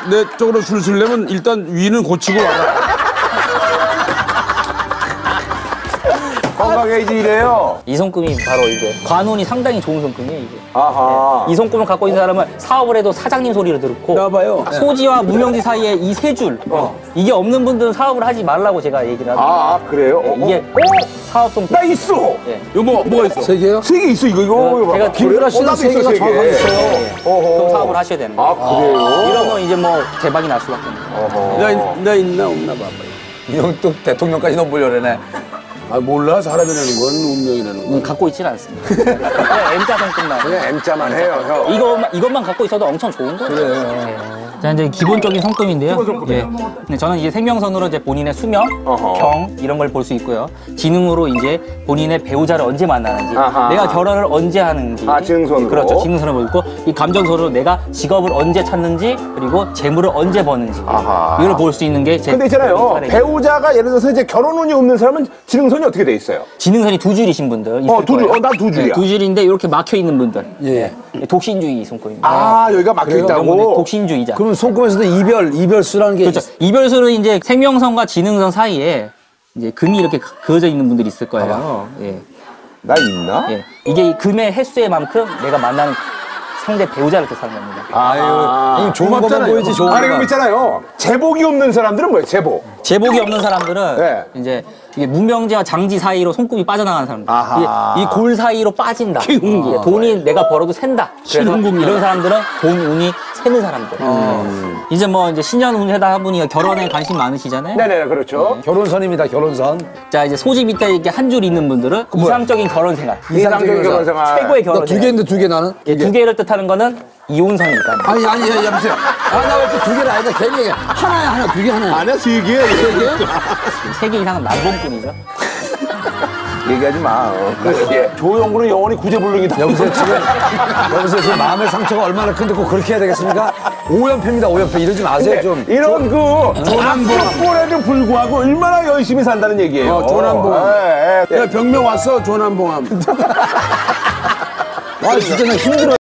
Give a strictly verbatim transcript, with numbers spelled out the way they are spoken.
내 쪽으로 술 쓰려면 일단 위는 고치고 와라. 건강해지 이래요. 이 손금이 바로 이제 관운이 상당히 좋은 손금이에요. 이게. 아하. 네. 이 손금을 갖고 있는 사람은 사업을 해도 사장님 소리를 듣고 나봐요. 소지와 무명지 사이에 이 세 줄 어. 이게 없는 분들은 사업을 하지 말라고 제가 얘기를 합니다. 아, 아 그래요? 네, 어, 이게 어? 사업 손금. 나 있어. 네. 이거 뭐, 뭐가 있어? 세 개요? 세 개 있어 이거 이거. 제가 봐봐. 김구라 씨는 어, 나도 세 있어, 개가 세 개. 정확하게 있어요. 어허. 그럼 사업을 하셔야 되는 거예요. 아 그래요? 이러면 이제 뭐 대박이 날 수밖에 없는 거예요. 어허. 나, 나 있나 없나 봐봐. 이형 또 대통령까지 넘보려네. 아, 몰라. 사람이라는 건 운명이라는 건. 음, 갖고 있지는 않습니다. 그냥 M자 손금만. 그냥 M자만 해요 형. 이것만, 이것만 갖고 있어도 엄청 좋은 거예요. 네. 자, 이제 기본적인 손금인데요. 기본 손금이요. 예. 네, 저는 이제 생명선으로 이제 본인의 수명, 어허. 경 이런 걸 볼 수 있고요. 지능으로 이제 본인의 배우자를 언제 만나는지, 아하. 내가 결혼을 언제 하는지. 아, 지능선으로. 그렇죠. 지능선을 보고 이 감정선으로 내가 직업을 언제 찾는지 그리고 재물을 언제 버는지. 아하. 이걸 볼 수 있는 게 제. 근데 있잖아요. 배우자가 예를 들어서 이제 결혼운이 없는 사람은 지능선이 어떻게 돼 있어요? 지능선이 두 줄이신 분들. 있을 어, 두 줄. 거예요. 어, 난 두 줄이야. 네, 두 줄인데 이렇게 막혀 있는 분들. 예. 독신주의 손금입니다. 아, 여기가 막혀 이런 분들 있다고. 독신주의자. 그럼 손금에서도 이별, 이별수라는 게 그렇죠. 이별수는 이제 생명선과 지능선 사이에 이제 금이 이렇게 그어져 있는 분들이 있을 거예요. 예. 나 있나? 예. 이게 이 금의 횟수에만큼 내가 만나는 상대 배우자를 뜻하는 겁니다. 아유, 아, 좋은 것만 보이지 좋은 아니 그럼 것만. 있잖아요. 제복이 없는 사람들은 뭐예요? 제복. 제복이 없는 사람들은 네. 이제 이게 무명지와 장지 사이로 손금이 빠져나가는 사람들. 아하. 이 골 사이로 빠진다. 이게 돈이 내가 벌어도 샌다. 그래서 이런 사람들은 돈 운이 새는 사람들. 네. 이제 뭐 이제 신년 운세다 하보니 결혼에 관심 많으시잖아요. 네네 그렇죠. 결혼선입니다, 결혼선. 자 이제 소지 밑에 이렇게 한 줄 있는 분들은 이상적인 결혼 생활. 이상적인 결혼 생활. 최고의 결혼 두 생활. 개인데 두 개 나는? 예, 두 개를 뜻하는 거는 이혼선이니까. 아니, 아니, 야, 여보세요. 아, 나 왜 또 두 개를 아니다. 괜히 얘기해. 하나야, 하나, 두 개, 하나야. 아니야 세 개. 세 개? 세 개 이상은 남봉꾼이죠. 얘기하지 마. 어. 예. 조영구는 영원히 구제불능이다. 여보세요, 지금. 여보세요, 지금 마음의 상처가 얼마나 큰데 꼭 그렇게 해야 되겠습니까? 오연패입니다, 오연패. 이러지 마세요, 좀. 이런 그 조남봉에도 불구하고 얼마나 열심히 산다는 얘기예요. 어, 조남봉. 예, 예. 야, 병명 왔어, 조남봉함. 아, 진짜 나 힘들어.